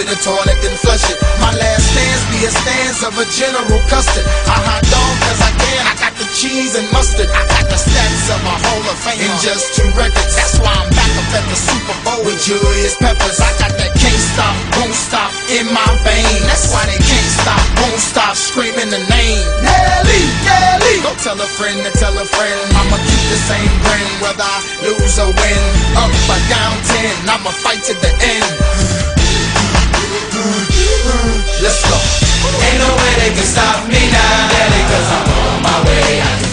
the toilet, then flush it. My last stance be a stance of a General Custard. I hot dog cause I can, I got the cheese and mustard. I got the stats of a Hall of Fame in just 2 records. That's why I'm back up at the Super Bowl with Julius Peppers. I got that can't stop, won't stop in my vein. That's why they can't stop, won't stop screaming the name Nelly, Nelly. Go tell a friend to tell a friend, I'ma keep the same grin whether I lose or win. Up or down 10, I'ma fight to the end. Let's go. Ain't no way they can stop me now, Daddy, cause I'm on my way.